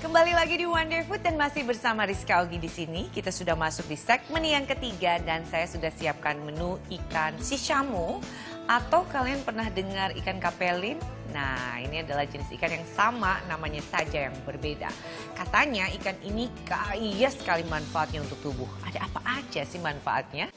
Kembali lagi di Wonder Food dan masih bersama Rizka Ogi di sini. Kita sudah masuk di segmen yang ketiga dan saya sudah siapkan menu ikan sishamo atau kalian pernah dengar ikan kapelin? Nah, ini adalah jenis ikan yang sama, namanya saja yang berbeda. Katanya ikan ini kaya sekali manfaatnya untuk tubuh. Ada apa aja sih manfaatnya?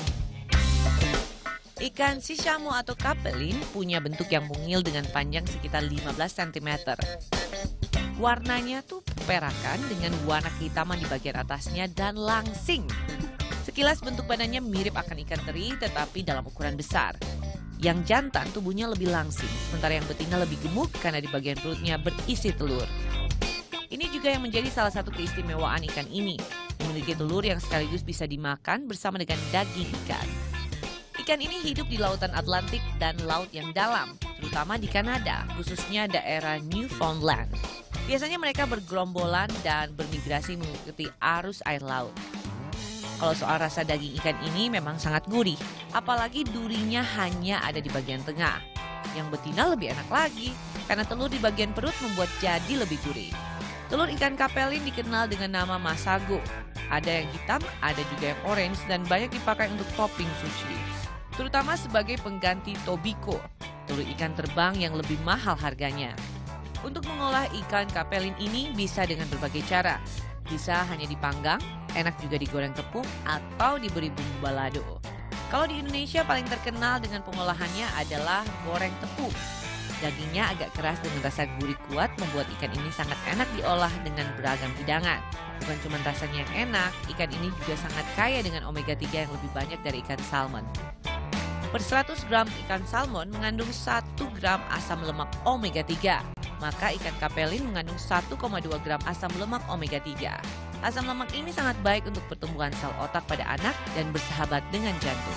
Ikan sishamo atau kapelin punya bentuk yang mungil dengan panjang sekitar 15 cm. Warnanya tuh perakan dengan warna kehitaman di bagian atasnya dan langsing. Sekilas bentuk badannya mirip akan ikan teri tetapi dalam ukuran besar. Yang jantan tubuhnya lebih langsing, sementara yang betina lebih gemuk karena di bagian perutnya berisi telur. Ini juga yang menjadi salah satu keistimewaan ikan ini. Memiliki telur yang sekaligus bisa dimakan bersama dengan daging ikan. Ikan ini hidup di lautan Atlantik dan laut yang dalam, terutama di Kanada, khususnya daerah Newfoundland. Biasanya mereka bergerombolan dan bermigrasi mengikuti arus air laut. Kalau soal rasa daging ikan ini memang sangat gurih, apalagi durinya hanya ada di bagian tengah. Yang betina lebih enak lagi, karena telur di bagian perut membuat jadi lebih gurih. Telur ikan kapelin dikenal dengan nama masago. Ada yang hitam, ada juga yang orange dan banyak dipakai untuk topping sushi. Terutama sebagai pengganti tobiko, telur ikan terbang yang lebih mahal harganya. Untuk mengolah ikan kapelin ini bisa dengan berbagai cara. Bisa hanya dipanggang, enak juga digoreng tepung, atau diberi bumbu balado. Kalau di Indonesia paling terkenal dengan pengolahannya adalah goreng tepung. Dagingnya agak keras dengan rasa gurih kuat membuat ikan ini sangat enak diolah dengan beragam hidangan. Bukan cuma rasanya yang enak, ikan ini juga sangat kaya dengan omega 3 yang lebih banyak dari ikan salmon. Per 100 gram ikan salmon mengandung 1 gram asam lemak omega 3. Maka ikan kapelin mengandung 1,2 gram asam lemak omega 3. Asam lemak ini sangat baik untuk pertumbuhan sel otak pada anak dan bersahabat dengan jantung.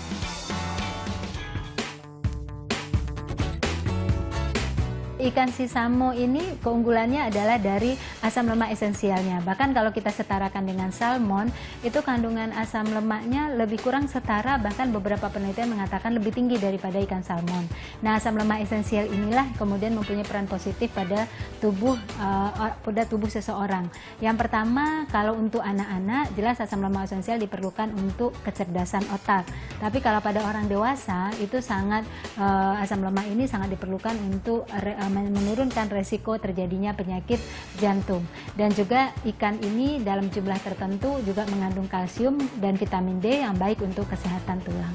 Ikan sishamo ini keunggulannya adalah dari asam lemak esensialnya. Bahkan kalau kita setarakan dengan salmon, itu kandungan asam lemaknya lebih kurang setara, bahkan beberapa penelitian mengatakan lebih tinggi daripada ikan salmon. Nah, asam lemak esensial inilah kemudian mempunyai peran positif pada tubuh seseorang. Yang pertama, kalau untuk anak-anak, jelas asam lemak esensial diperlukan untuk kecerdasan otak. Tapi kalau pada orang dewasa, itu sangat asam lemak ini sangat diperlukan untuk menurunkan resiko terjadinya penyakit jantung. Dan juga ikan ini dalam jumlah tertentu juga mengandung kalsium dan vitamin D yang baik untuk kesehatan tulang.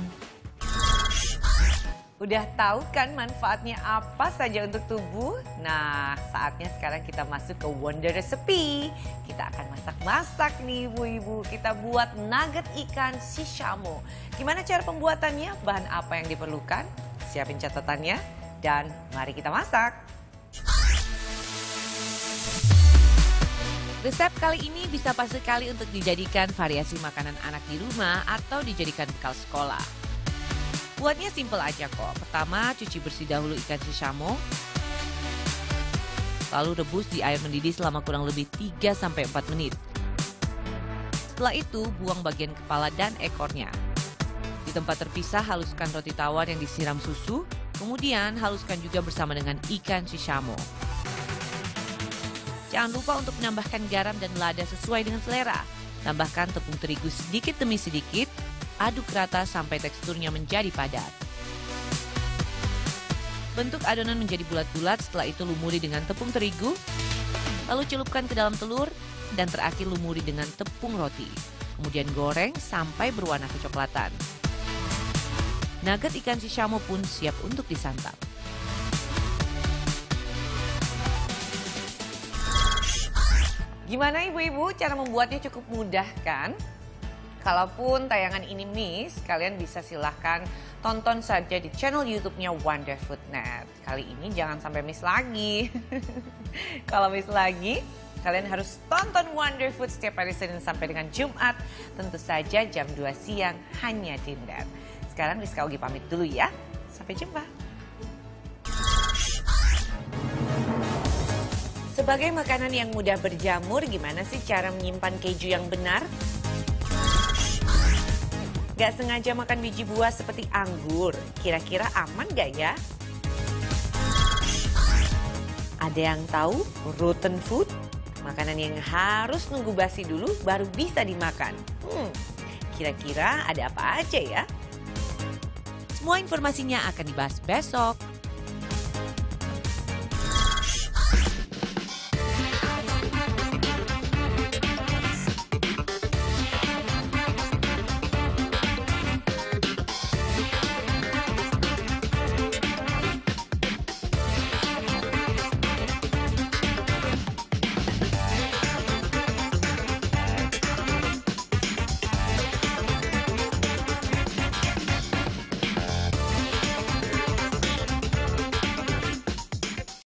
Udah tahu kan manfaatnya apa saja untuk tubuh? Nah, saatnya sekarang kita masuk ke Wonder Recipe. Kita akan masak-masak nih ibu-ibu. Kita buat nugget ikan sishamo. Gimana cara pembuatannya? Bahan apa yang diperlukan? Siapin catatannya. Dan mari kita masak. Resep kali ini bisa pas sekali untuk dijadikan variasi makanan anak di rumah atau dijadikan bekal sekolah. Buatnya simple aja kok. Pertama, cuci bersih dahulu ikan sishamo. Lalu rebus di air mendidih selama kurang lebih 3-4 menit. Setelah itu, buang bagian kepala dan ekornya. Di tempat terpisah, haluskan roti tawar yang disiram susu. Kemudian haluskan juga bersama dengan ikan sishamo. Jangan lupa untuk menambahkan garam dan lada sesuai dengan selera. Tambahkan tepung terigu sedikit demi sedikit. Aduk rata sampai teksturnya menjadi padat. Bentuk adonan menjadi bulat-bulat, setelah itu lumuri dengan tepung terigu. Lalu celupkan ke dalam telur dan terakhir lumuri dengan tepung roti. Kemudian goreng sampai berwarna kecoklatan. Nugget ikan sishamo pun siap untuk disantap. Gimana ibu-ibu, cara membuatnya cukup mudah kan? Kalaupun tayangan ini miss, kalian bisa silahkan tonton saja di channel YouTube-nya Wonder Food Net. Kali ini jangan sampai miss lagi. Kalau miss lagi, kalian harus tonton Wonder Food setiap hari Senin sampai dengan Jumat. Tentu saja jam 2 siang hanya di Net. Sekarang Rizka Ogi pamit dulu ya. Sampai jumpa. Sebagai makanan yang mudah berjamur, gimana sih cara menyimpan keju yang benar? Gak sengaja makan biji buah seperti anggur, kira-kira aman gak ya? Ada yang tahu rotten food? Makanan yang harus nunggu basi dulu baru bisa dimakan. Kira-kira ada apa aja ya? Semua informasinya akan dibahas besok.